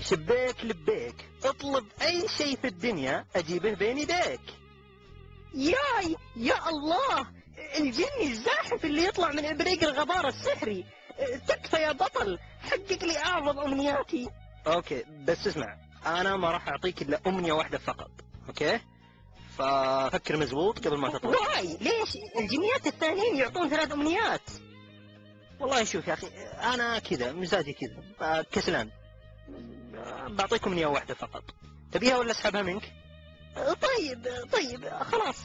شبيك لبيك، اطلب اي شيء في الدنيا اجيبه بين يديك. ياي يا الله، الجني الزاحف اللي يطلع من ابريق الغبار السحري. تكفى يا بطل، حقق لي اعظم امنياتي. اوكي بس اسمع، انا ما راح اعطيك الا امنية واحدة فقط، اوكي؟ ففكر مزبوط قبل ما تطلب. واي ليش الجنيات الثانيين يعطون 3 امنيات؟ والله شوف يا اخي، انا كذا مزاجي كذا، كسلان. بعطيكم امنية واحدة فقط، تبيها ولا اسحبها منك؟ طيب خلاص.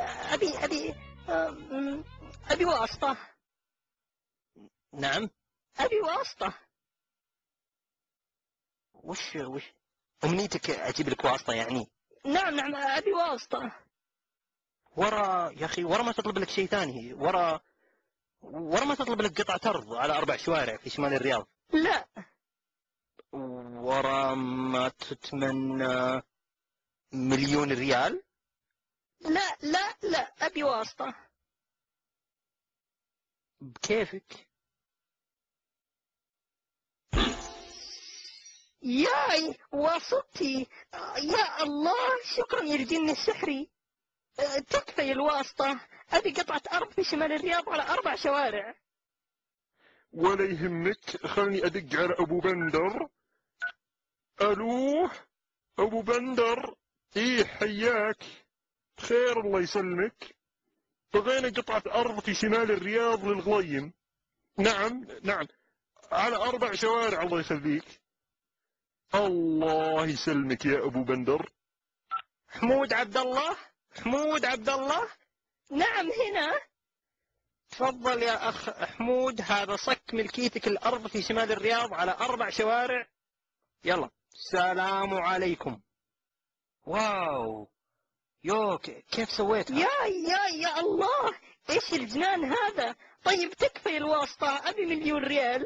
ابي واسطة. نعم. ابي واسطة. وش امنيتك؟ اجيب لك واسطة يعني؟ نعم ابي واسطة. ورا يا اخي، ورا ما تطلب لك شيء ثاني، ورا ما تطلب لك قطعة أرض على 4 شوارع في شمال الرياض. لا ورا ما تتمنى 1,000,000 ريال. لا ابي واسطة. بكيفك. ياي واسطتي. يا الله، شكرا يا الجن السحري. تكفي الواسطة، ابي قطعة ارض في شمال الرياض على 4 شوارع. ولا يهمك، خلني ادق على ابو بندر. الو ابو بندر، ايه حياك؟ خير الله يسلمك. بغينا قطعة ارض في شمال الرياض للغليم. نعم على 4 شوارع الله يخليك. الله يسلمك يا ابو بندر. حمود عبد الله. نعم هنا. تفضل يا اخ حمود، هذا صك ملكيتك الارض في شمال الرياض على 4 شوارع. يلا سلام عليكم. واو كيف سويتها؟ يا الله، ايش الجنان هذا؟ طيب تكفي الواسطة، ابي 1,000,000 ريال.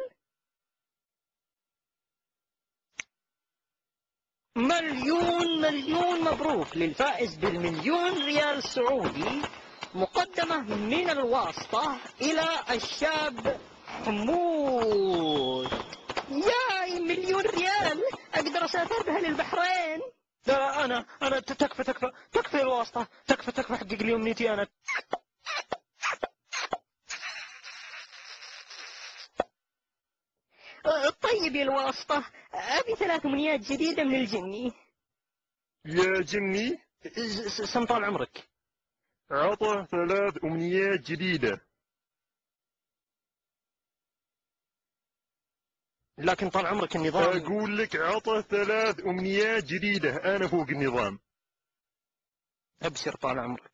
مليون مبروك للفائز ب1,000,000 ريال سعودي، مقدمة من الواسطة إلى الشاب حمود. ياي 1,000,000 ريال، اقدر اسافر بها للبحرين. لا أنا تكفي الواسطة، تكفي حقق لي أمنيتي أنا. طيب يا الواسطة، ابي 3 امنيات جديدة من الجني. يا جني، سم طال عمرك. عطى 3 امنيات جديدة. لكن طال عمرك النظام. اقول لك عطى 3 امنيات جديدة، انا فوق النظام. أبشر طال عمرك.